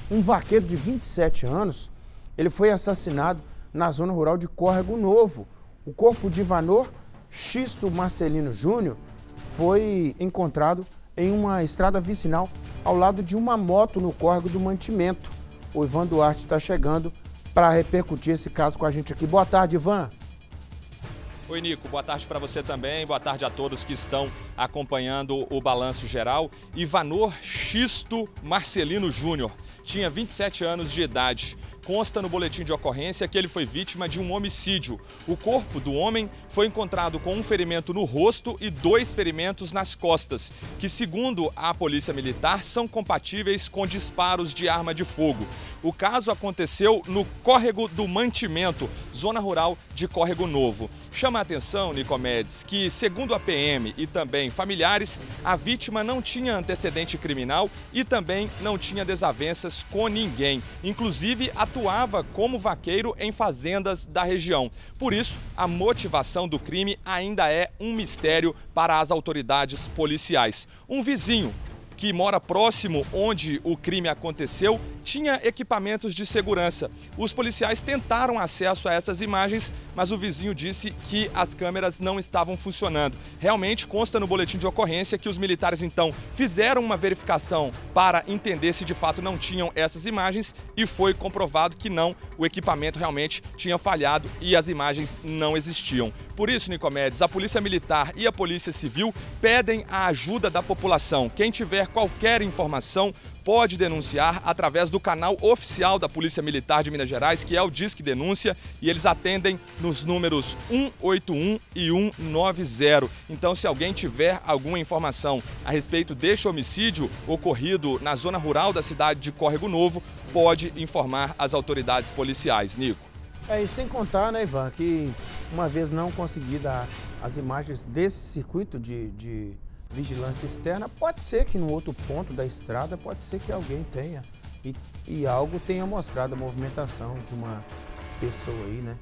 Um vaqueiro de 27 anos, ele foi assassinado na zona rural de Córrego Novo. O corpo de Ivanor Xisto Marcelino Júnior foi encontrado em uma estrada vicinal ao lado de uma moto no Córrego do Mantimento. O Ivan Duarte está chegando para repercutir esse caso com a gente aqui. Boa tarde, Ivan. Oi, Nico. Boa tarde para você também. Boa tarde a todos que estão acompanhando o Balanço Geral. Ivanor Xisto Marcelino Júnior tinha 27 anos de idade. Consta no boletim de ocorrência que ele foi vítima de um homicídio. O corpo do homem foi encontrado com um ferimento no rosto e 2 ferimentos nas costas, que, segundo a Polícia Militar, são compatíveis com disparos de arma de fogo. O caso aconteceu no Córrego do Mantimento, zona rural de Córrego Novo. Chama a atenção, Nicomedes, que, segundo a PM e também familiares, a vítima não tinha antecedente criminal e também não tinha desavenças com ninguém. Inclusive, atuava como vaqueiro em fazendas da região. Por isso, a motivação do crime ainda é um mistério para as autoridades policiais. Um vizinho que mora próximo onde o crime aconteceu tinha equipamentos de segurança. Os policiais tentaram acesso a essas imagens, mas o vizinho disse que as câmeras não estavam funcionando. Realmente consta no boletim de ocorrência que os militares então fizeram uma verificação para entender se de fato não tinham essas imagens e foi comprovado que não, o equipamento realmente tinha falhado e as imagens não existiam. Por isso, Nicomedes, a Polícia Militar e a Polícia Civil pedem a ajuda da população. Quem tiver qualquer informação pode denunciar através do canal oficial da Polícia Militar de Minas Gerais, que é o Disque Denúncia, e eles atendem nos números 181 e 190. Então, se alguém tiver alguma informação a respeito deste homicídio ocorrido na zona rural da cidade de Córrego Novo, pode informar as autoridades policiais. Nico. E sem contar, né, Ivan, que uma vez não conseguida as imagens desse circuito de vigilância externa, pode ser que no outro ponto da estrada, pode ser que alguém tenha e algo tenha mostrado a movimentação de uma pessoa aí, né?